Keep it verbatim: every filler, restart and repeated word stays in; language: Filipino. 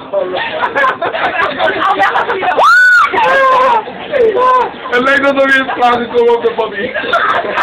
Het lijkt alsof je in het plaats is om op de papier.